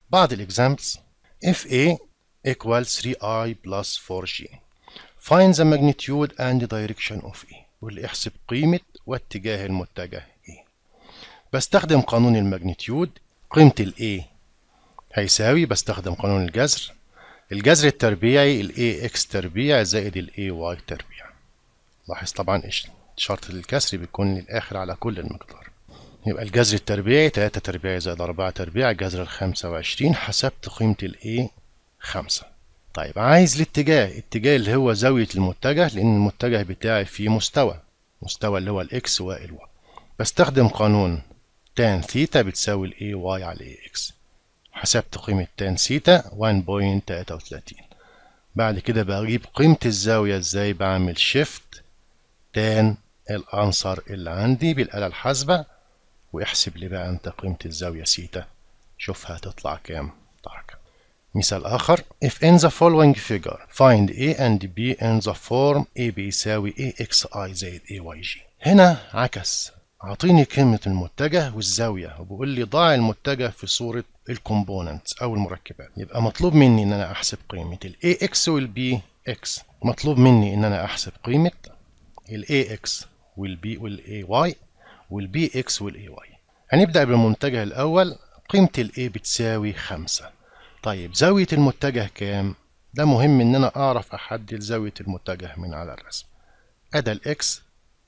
بعض الإكزامبلز. if A equals 3I plus 4G find the magnitude and direction of A. واللي احسب قيمة واتجاه المتجه A. بستخدم قانون الماجنتيود. قيمة ال A هيساوي، بستخدم قانون الجذر. الجذر التربيعي ال AX تربيع زائد ال AY تربيع. لاحظ طبعا شرط الكسر بيكون للآخر على كل المقدار. يبقى الجذر التربيعي 3 تربيع زائد 4 تربيع جذر ال 25. حسبت قيمة ال A 5. طيب عايز الاتجاه، اتجاه اللي هو زاوية المتجه، لأن المتجه بتاعي فيه مستوى اللي هو الإكس والواي. بستخدم قانون تان ثيتا بتساوي ال AY على AX. حسبت قيمة تان ثيتا 1.33. بعد كده بجيب قيمة الزاوية ازاي؟ بعمل شيفت تان العنصر اللي عندي بالآلة الحاسبة، واحسب لي بقى انت قيمة الزاوية سيتا، شوفها هتطلع كام درجة. مثال آخر. if in the following figure find A and B in the form A بيساوي AXI زائد AYG. هنا عكس، عطيني قيمة المتجه والزاوية وبيقول لي ضع المتجه في صورة الكومبوننتس أو المركبات. يبقى مطلوب مني إن أنا أحسب قيمة ال AX وال BX. مطلوب مني إن أنا أحسب قيمة ال AX وال B وال AY وال BX وال AY. هنبدأ بالمنتجه الأول. قيمة ال A بتساوي 5. طيب زاوية المتجه كام؟ ده مهم إن أنا أعرف أحدد زاوية المتجه من على الرسم. أدا الإكس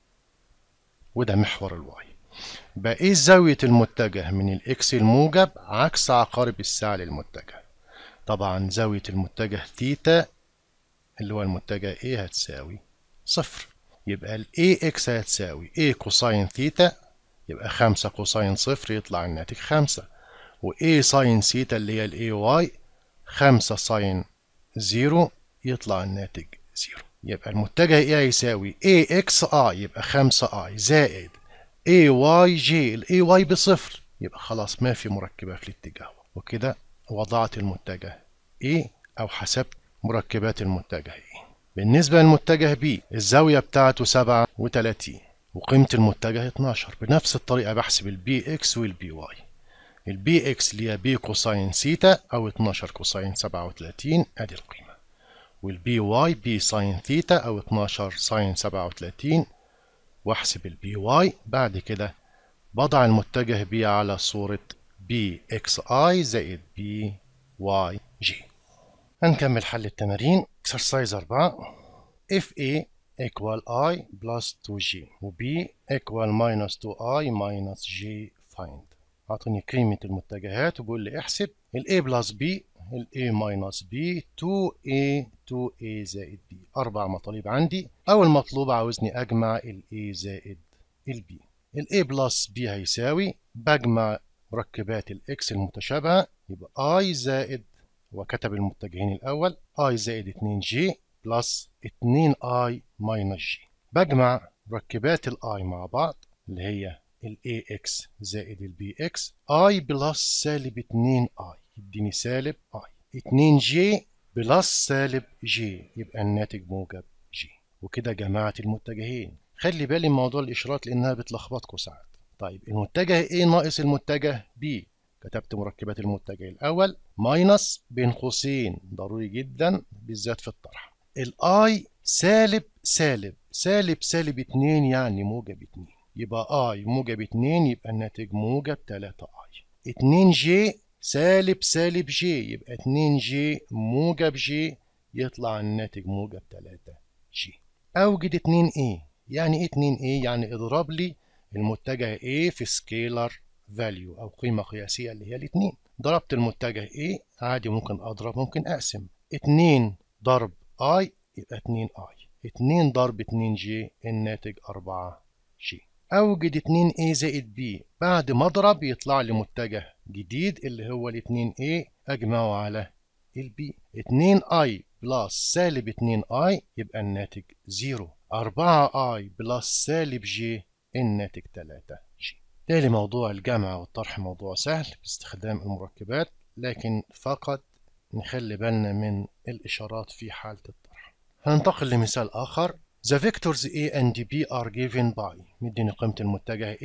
وده محور الواي. بقيس زاوية المتجه من الإكس الموجب عكس عقارب الساعة للمتجه. طبعا زاوية المتجه ثيتا اللي هو المتجه A هتساوي 0. يبقى ال AX هتساوي A كوساين ثيتا، يبقى 5 كوساين 0 يطلع الناتج 5. و A ساين ثيتا اللي هي ال AY 5 ساين 0 يطلع الناتج 0. يبقى المتجه A يساوي AXI يبقى 5I زائد AYG ال AY بصفر، يبقى خلاص ما في مركبة في الاتجاه. وكده وضعت المتجه A أو حسبت مركبات المتجه A. بالنسبة للمتجه B الزاوية بتاعته 37 وقيمة المتجه 12. بنفس الطريقة بحسب ال BX وال BY. ال BX اللي هي B كوساين ثيتا أو 12 كوساين 37 أدي القيمة. وال BY B ساين ثيتا أو 12 ساين 37 واحسب ال BY. بعد كده بضع المتجه B على صورة BXI زائد BYG. هنكمل حل التمارين. exercise 4. if A equal I plus 2G و B equal minus 2I minus G find. أعطني قيمة المتجهات وبقول لي احسب ال A plus B ال A minus B 2A زائد B. 4 مطالب عندي. أول مطلوب عاوزني أجمع ال A زائد ال B. ال A plus B هيساوي، بجمع مركبات ال X المتشابهة، يبقى I زائد، وكتب المتجهين الأول I زائد 2G بلس 2I minus G. بجمع مركبات ال I مع بعض اللي هي ال AX زائد ال BX I بلس سالب 2I يديني سالب I. 2G بلس سالب G يبقى الناتج موجب G. وكده جمعت المتجهين. خلي بالي من موضوع الإشارات لأنها بتلخبطكم ساعات. طيب المتجه A ناقص المتجه B. كتبت مركبات المتجه الأول ماينس بين قوسين، ضروري جدا بالذات في الطرح. الآي سالب 2 يعني موجب 2، يبقى آي موجب 2 يبقى الناتج موجب 3آي. 2G سالب جي يبقى 2G موجب G يطلع الناتج موجب 3G. أوجد 2A. يعني إيه 2A؟ يعني اضرب لي المتجه A في سكيلر فاليو أو قيمة قياسية اللي هي الاتنين. ضربت المتجه A عادي، ممكن أضرب ممكن أقسم. 2 ضرب I يبقى 2I. 2 ضرب 2G الناتج 4G. أوجد 2A زائد B. بعد ما أضرب يطلع لي متجه جديد اللي هو ال 2A أجمعه على ال B. 2I بلس سالب 2I يبقى الناتج 0. 4I بلس سالب G الناتج 3G. تالي موضوع الجمع والطرح موضوع سهل باستخدام المركبات، لكن فقط نخلي بالنا من الإشارات في حالة الطرح. هننتقل لمثال آخر. The vectors A and B are given by. مديني قيمة المتجه A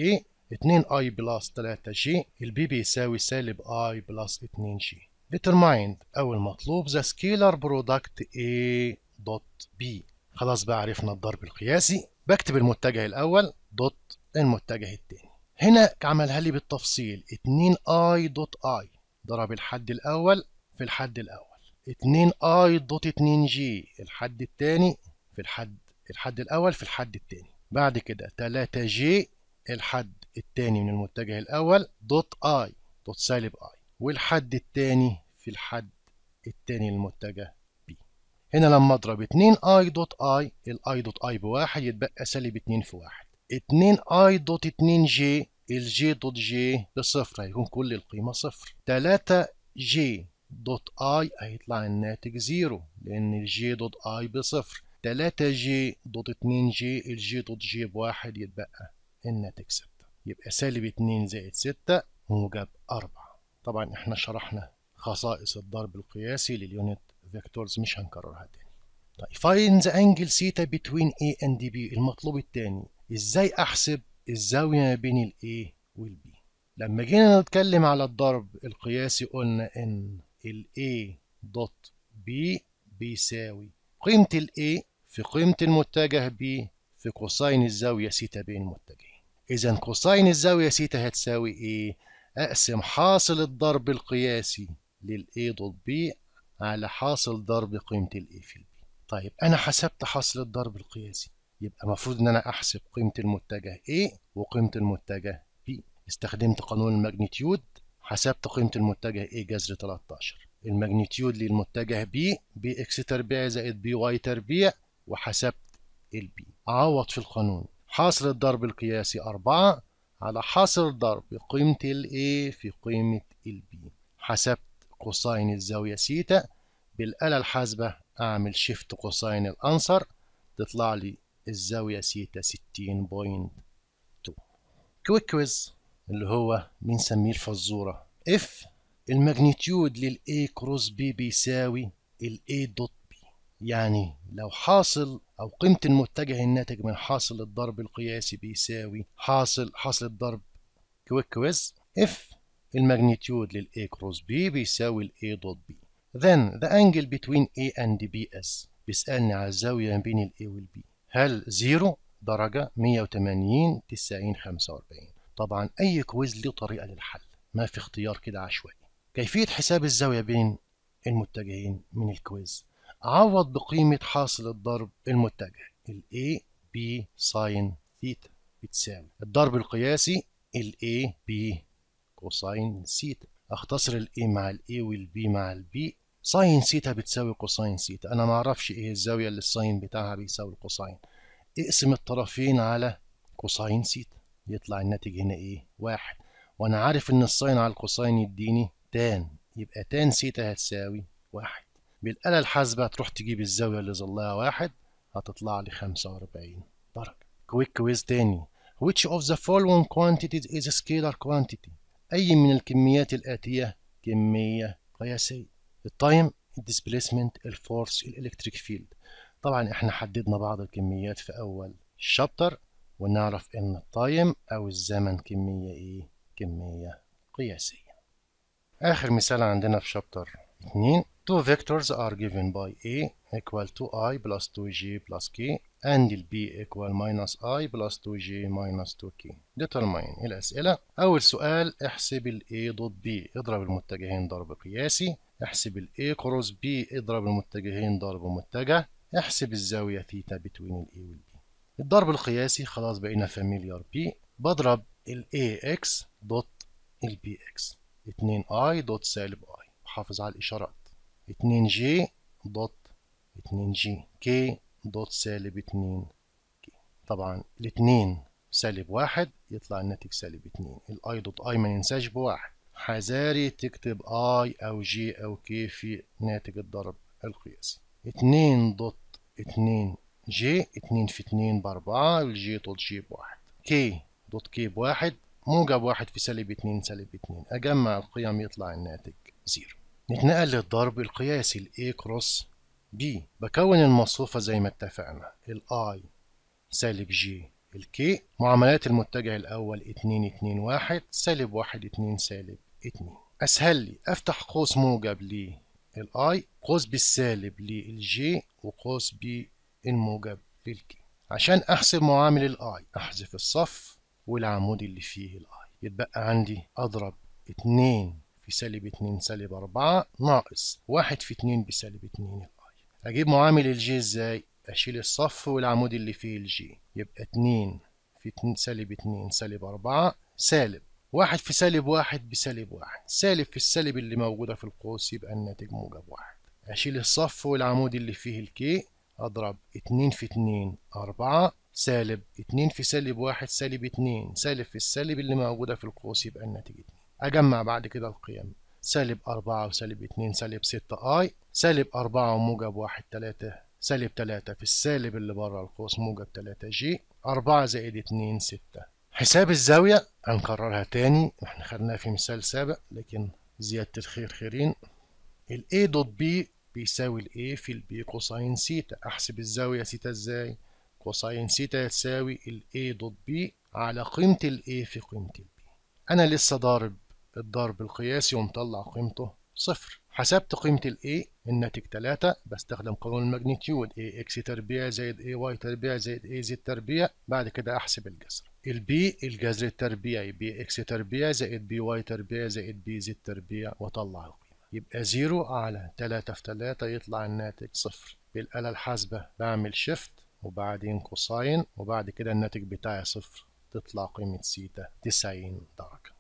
2 i بلس 3 جي، البي بيساوي سالب i بلس 2 جي. determined أو المطلوب the scalar product a dot b. خلاص بقى عرفنا الضرب القياسي، بكتب المتجه الأول دوت المتجه الثاني. هنا عملها لي بالتفصيل 2 i دوت i ضرب الحد الأول في الحد الأول، 2 i دوت 2 جي الحد الثاني في الحد الأول في الحد الثاني، بعد كده 3 جي الحد الثاني من المتجه الأول دوت i دوت سالب i، والحد الثاني في الحد الثاني للمتجه b. هنا لما اضرب 2 i دوت i، الاي دوت i بواحد يتبقى سالب 2 في 1. 2 i دوت 2 جي، الجي دوت جي بصفر هيكون كل القيمة صفر. 3 جي دوت i هيطلع الناتج زيرو لأن الجي دوت i بصفر. 3 جي دوت 2 جي، الجي دوت جي بواحد يتبقى الناتج 6. يبقى سالب 2 زائد 6 موجب 4. طبعا احنا شرحنا خصائص الضرب القياسي لليونت فيكتورز مش هنكررها تاني. طيب find the angle theta between A and B. المطلوب التاني ازاي احسب الزاوية ما بين ال A وال B. لما جينا نتكلم على الضرب القياسي قلنا ان ال A دوت B بيساوي قيمة ال A في قيمة المتجه B في كوساين الزاوية سيتا بين المتجهين. إذا كوساين الزاوية سيتا هتساوي إيه؟ أقسم حاصل الضرب القياسي لل A دوت B على حاصل ضرب قيمة ال A في ال B. طيب أنا حسبت حاصل الضرب القياسي، يبقى المفروض إن أنا أحسب قيمة المتجه A وقيمة المتجه B. استخدمت قانون الماجنتيود، حسبت قيمة المتجه A جذر 13، الماجنتيود للمتجه B بإكس تربيع زائد بي واي تربيع، وحسبت ال B. أعوض في القانون، حاصل الضرب القياسي 4 على حاصل ضرب قيمة ال A في قيمة ال B. حسبت كوساين الزاوية سيتا، بالآلة الحاسبة أعمل شيفت كوساين الأنصر تطلع لي الزاوية سيتا 60.2. كويك كويز اللي هو بنسميه الفزورة. if الماجنتيود لل A كروس B بيساوي ال A دوت B، يعني لو حاصل أو قيمة المتجه الناتج من حاصل الضرب القياسي بيساوي حاصل الضرب كويك كويز if الماجنتيود لل A كروس B بيساوي ال A دوت B then the angle between A and B is. بيسألني على الزاوية بين ال A وال B، هل 0 درجة 180 90 45. طبعا أي كويز له طريقة للحل، ما في اختيار كده عشوائي. كيفية حساب الزاوية بين المتجهين من الكويز، أعوض بقيمة حاصل الضرب المتجه ال A B ساين ثيتا بتساوي الضرب القياسي ال A B كوساين ثيتا. اختصر ال A مع ال A وال B مع ال B، ساين ثيتا بتساوي كوساين ثيتا. أنا معرفش إيه الزاوية اللي الساين بتاعها بيساوي الكوساين، اقسم الطرفين على كوساين ثيتا يطلع الناتج هنا إيه؟ 1. وأنا عارف إن الساين على الكوساين يديني تان، يبقى تان ثيتا هتساوي 1. بالآلة الحاسبة تروح تجيب الزاوية اللي ظلها 1 هتطلع لي 45 درجة. كويك كويز تاني. Which of the following quantities is a scalar quantity؟ أي من الكميات الآتية كمية قياسية؟ التايم، الديسبيسمنت، الفورس، الإلكتريك فيلد. طبعا احنا حددنا بعض الكميات في أول الشابتر، ونعرف إن التايم أو الزمن كمية إيه؟ كمية قياسية. آخر مثال عندنا في شابتر 2. Two vectors are given by A equal to I plus 2G plus K and B equal minus I plus 2G minus 2K. Determine. الأسئلة. أول سؤال، احسب ال A ضد B، اضرب المتجهين ضرب قياسي. احسب ال A كروس B، اضرب المتجهين ضرب متجه. احسب الزاوية ثيتا between ال A وال B. الضرب القياسي خلاص بقينا familiar بيه، بضرب ال AX ضد ال BX، 2I دوت سالب I، بحافظ على الإشارات. 2G دوت 2G K دوت سالب 2K. طبعا الاتنين سالب 1 يطلع الناتج سالب 2. الI دوت I ما ننساش بواحد، حذاري تكتب I أو G أو K في ناتج الضرب القياسي. 2 دوت 2G، 2 في 2 ب4، والجي دوت G بواحد. K دوت K بواحد، موجب 1 في سالب 2 سالب 2، أجمع القيم يطلع الناتج 0. نتنقل للضرب القياسي ال A كروس B. بكون المصفوفة زي ما اتفقنا، ال I سالب G الكي معاملات المتجه الأول 2 2 1 سالب 1 2 سالب 2. أسهل لي أفتح قوس موجب للآي، قوس بالسالب للجي، وقوس بالموجب للكي. عشان أحسب معامل الآي أحذف الصف والعمود اللي فيه الآي، يتبقى عندي أضرب 2 في سالب 2 سالب 4 ناقص 1 في 2 بسالب 2 الآي. أجيب معامل الجي إزاي؟ أشيل الصف والعمود اللي فيه الجي، يبقى 2 في 2 سالب 2 سالب 4 سالب 1 في سالب 1 بسالب 1، سالب في السالب اللي موجودة في القوس يبقى الناتج موجب 1. أشيل الصف والعمود اللي فيه الكي، أضرب 2 في 2 4 سالب 2 في سالب 1 سالب 2، سالب في السالب اللي موجودة في القوس يبقى الناتج 2. أجمع بعد كده القيم، سالب 4 وسالب 2 سالب 6 اي، سالب 4 وموجب 1 3 سالب 3 في السالب اللي بره القوس موجب 3 جي، 4 زائد 2 6. حساب الزاوية هنكررها تاني، احنا خدناها في مثال سابق لكن زيادة الخير خيرين. ال A دوت B بيساوي ال A في ال B كوساين سيتا. أحسب الزاوية سيتا إزاي؟ كوساين سيتا تساوي ال A دوت B على قيمة ال A في قيمة ال B. أنا لسه ضارب الضرب القياسي ومطلع قيمته صفر. حسبت قيمة ال A الناتج 3، بستخدم قانون الماجنتيود AX تربيع زائد AY تربيع زائد AZ تربيع، بعد كده أحسب الجذر. ال B الجذر التربيعي BX تربيع زائد BY تربيع زائد BZ تربيع وأطلع القيمة. يبقى 0 على 3 في 3 يطلع الناتج صفر. بالآلة الحاسبة بعمل شيفت وبعدين كوساين وبعد كده الناتج بتاعي صفر، تطلع قيمة سيتا 90 درجة.